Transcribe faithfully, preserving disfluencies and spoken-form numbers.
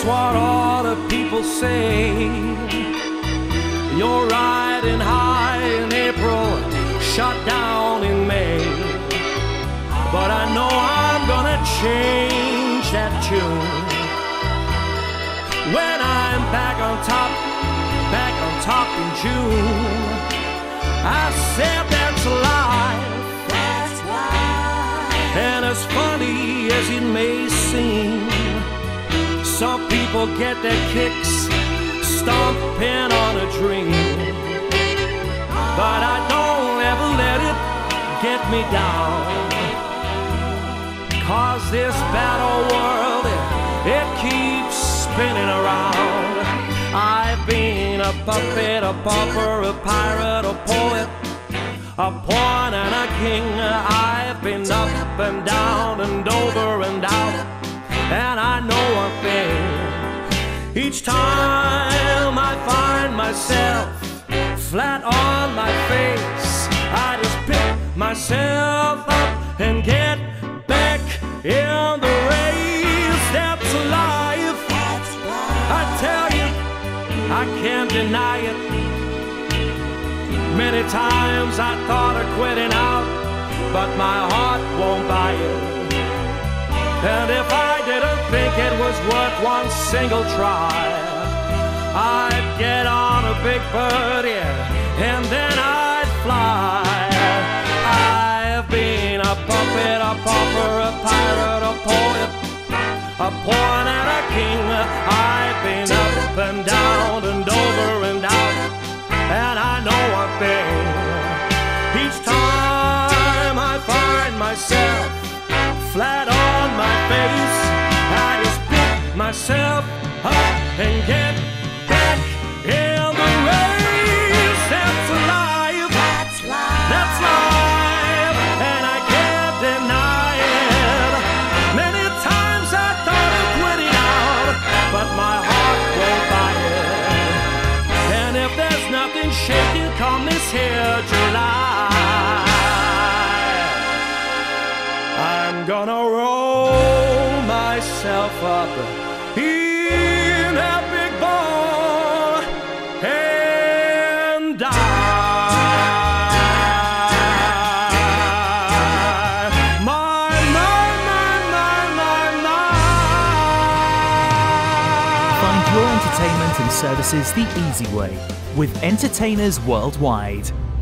what all the people say. You're riding high in April, shut down in May. But I know I'm gonna change that tune when I'm back on top, back on top in June. I said that's life, That's life. and as funny as it may seem, some people get their kicks stomping on a dream. But I don't ever let it get me down, 'cause this bad old world, it, it keeps spinning around. I've been a puppet, a pauper, a pirate, a poet, a pawn and a king. I've been up and down and over and out, and I know one thing. Each time I find myself flat on my face, I just pick myself up and get back in the race. That's life. That's life. I tell you, I can't deny it. Many times I thought of quitting out, but my heart won't buy it. And if I didn't think it was worth one single try, I'd get on a big bird, yeah, and then I'd fly. I've been a puppet, a pauper, a pirate, a poet, a pawn and a king. I've been up and down and over and out, and I know one thing. Each time I find myself flat on my face, I just pick myself up and get back in the race. That's life. That's life. That's life, and I can't deny it. Many times I thought of quitting out, but my heart won't buy it. And if there's nothing shaking come this here July, I'm gonna roll myself up in that big ball and die. My, my, my, my, my, my. Find your entertainment and services the easy way with Entertainers Worldwide.